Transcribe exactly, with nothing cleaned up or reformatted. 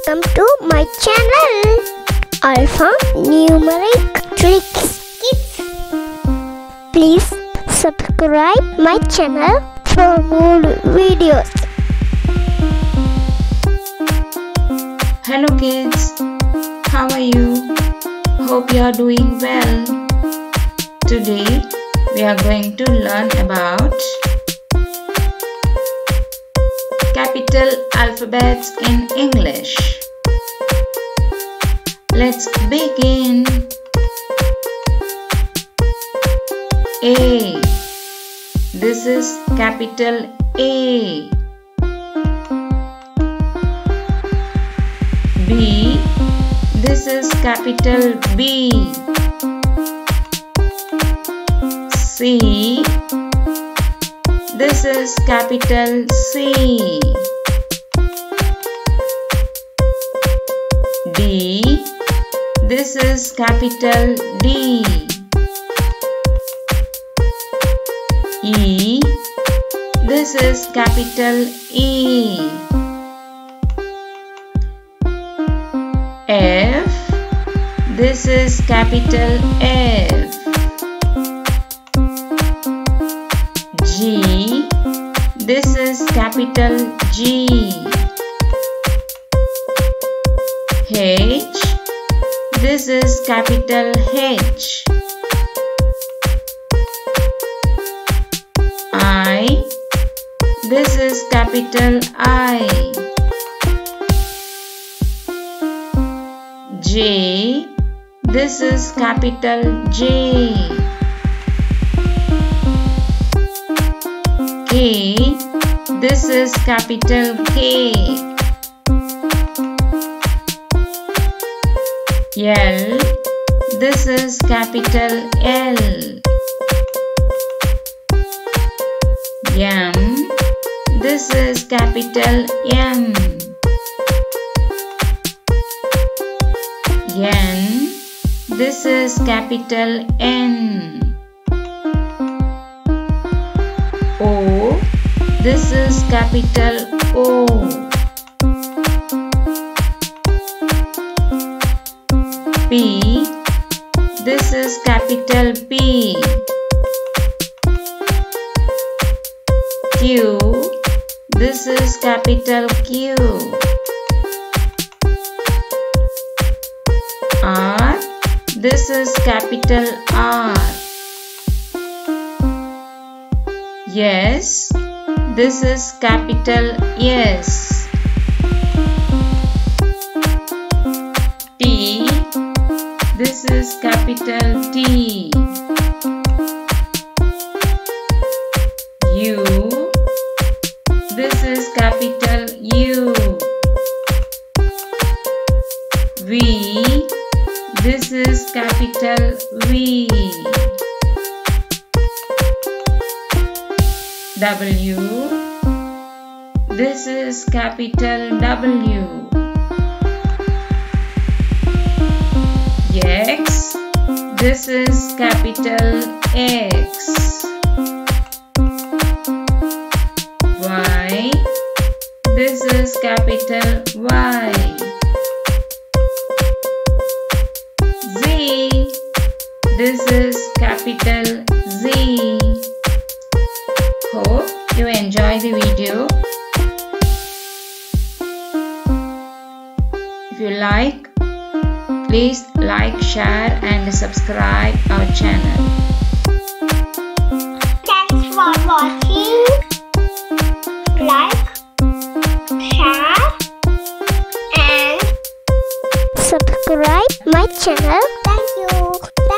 welcome to my channel AlphaNumericTricksKids. Please subscribe my channel for more videos. Hello kids, how are you? Hope you are doing well. Today we are going to learn about capital alphabets in English. Let's begin. A. This is capital A. B. This is capital B. C. This is capital C. D. This is capital D. E. This is capital E. F. This is capital F. G. This is capital G. H. This is capital H. I. This is capital I. J. This is capital J. K. This is capital K. L. This is capital L. M. This is capital M. N. This is capital N. O. This is capital O. P. This is capital P. Q. This is capital Q. R. This is capital R. S. This is capital S. T. This is capital T. U. This is capital U. V. This is capital V. W. This is capital W. X. This is capital X. Y. This is capital Y. Z. This is capital Z. Hope you enjoy the video. If you like, please like, share and subscribe our channel. Thanks for watching. Like, share and subscribe my channel. Thank you.